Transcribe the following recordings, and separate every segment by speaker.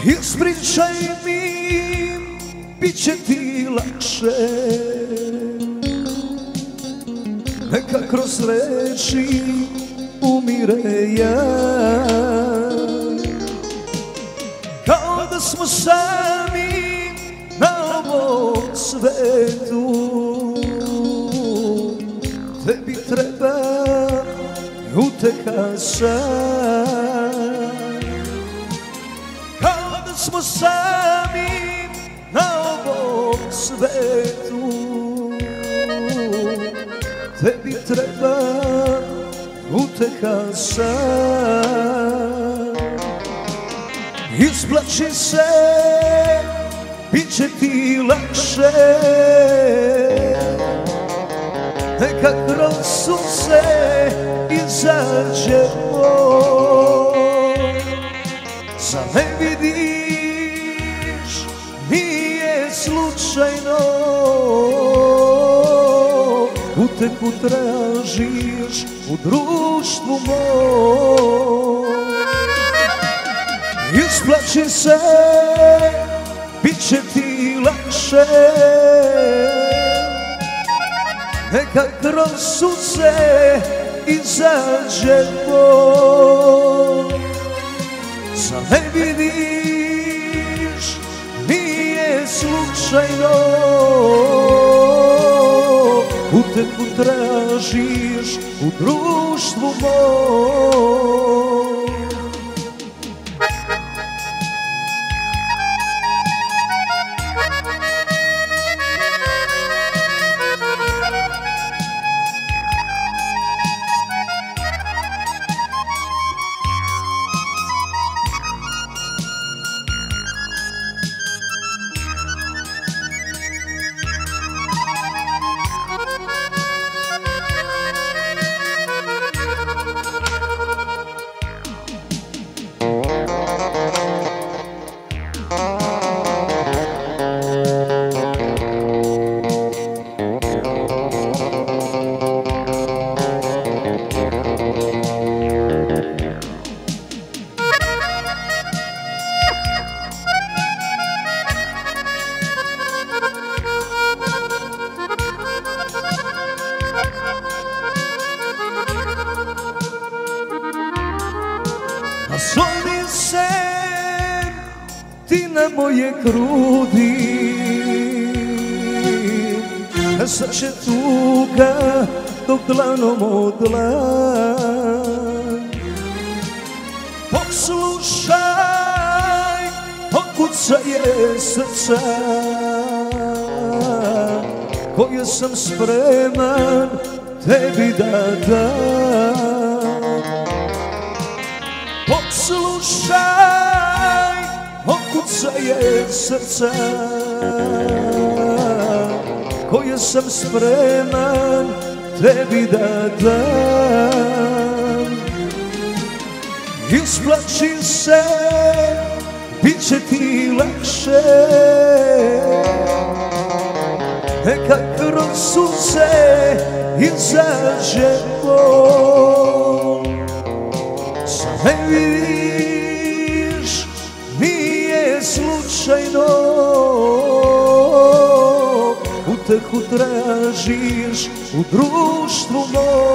Speaker 1: Ispričaj mi, bit će ti lakše. Neka kroz reči umire ja, kao da smo sami na ovom svetu. Tebi treba uteha sad, kao da smo sami na ovom svetu. Tebi treba uteha sad. Isplači se, bit će ti lakše. Neka kroz suze izađe bol. Zar ne vidiš, nije slučajno. Utehu tražiš u društvu mom. Isplači se, bit će ti lakše. Neka kroz suze izađe bol. Zar ne vidiš, nije slučajno. Utehu tražiš u društvu mom. Nasloni se ti na moje grudi, sad će tuga dok dlanom o dlan. Poslušaj, okucaje srca koje sam spreman tebi da dam. Poslušaj, okucaje srca koje sam spreman tebi da dam. Isplači se, bit će ti lakše. Neka kroz suze izađe bol. Zar ne vidiš, nije slučajno. Utehu tražiš u društvu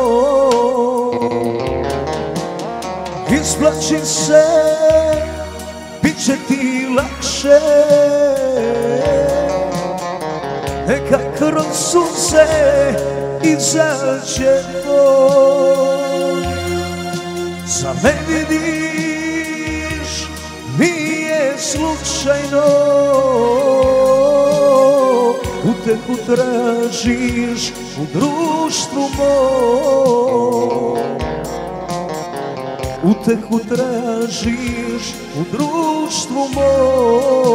Speaker 1: mom. Isplači se, bit će ti lakše. Neka kroz suze izađe bol. Zar ne vidiš, nije slučajno. Utehu tražiš u društvu mom. Utehu tražiš u društvu mom.